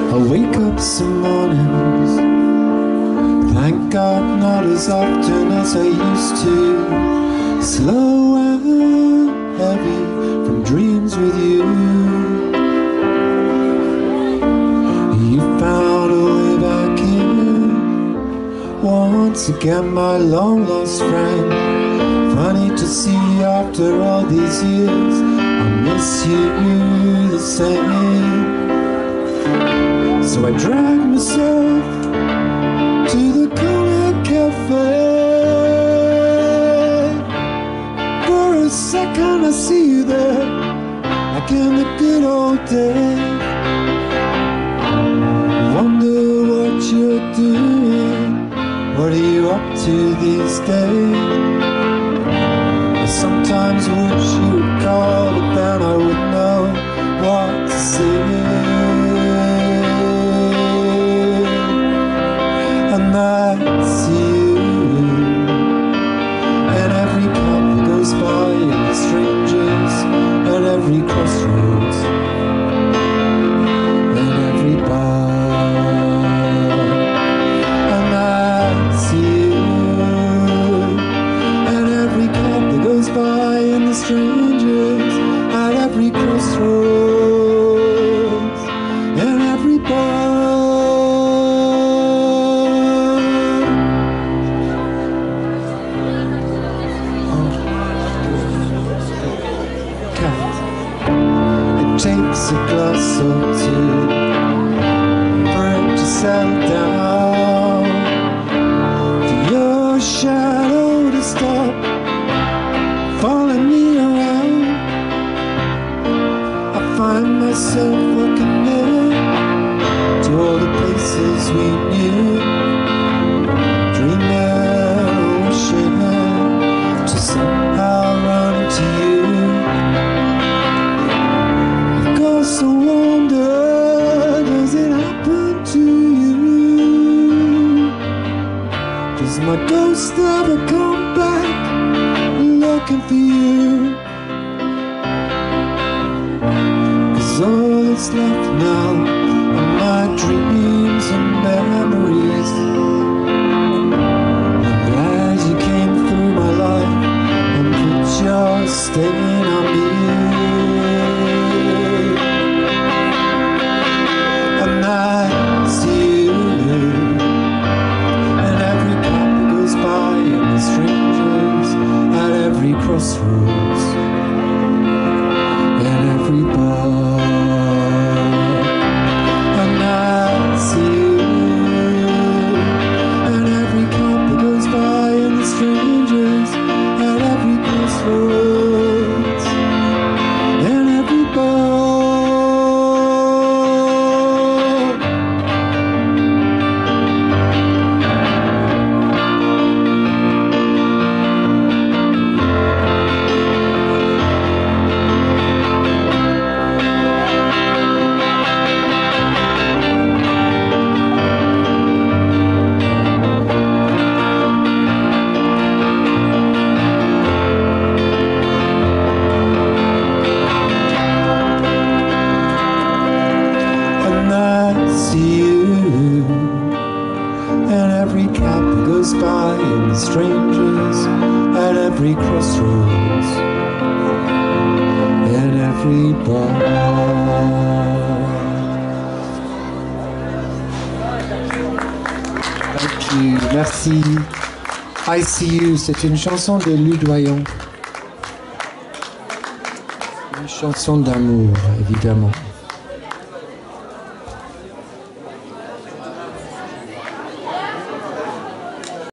I wake up some mornings, thank God not as often as I used to. Slow and heavy from dreams with you. You found a way back in, once again my long lost friend. Funny to see after all these years, I miss you the same. So I drag myself to the corner cafe. For a second I see you there, like in the good old days. Wonder what you're doing, what are you up to these days? I sometimes wish you would call, but then I would know what to say. And that's you, and every cab that goes by, and the strangers at every crossroads, and every bar. And that's you, and every cab that goes by, and the strangers at every crossroads, and every bar. Takes a glass or two for it to settle down, for your shadow to stop following me around. I find myself walking there to all the places we knew, dreaming, wishing to somehow run to you. So wonder, does it happen to you? Does my ghost ever come back looking for you? 'Cause all that's left now are my dreams and memories. I'm glad you came through my life and put your stain on me. That's you, and every cab that goes by, and the strangers at every crossroads, and every bar. And that's you, and every cab that goes by, and the strangers at every crossroads, and every bar. By and the strangers at every crossroads, and every bar. Thank you, merci. I See You, c'est une chanson de Ludoyon, une chanson d'amour évidemment.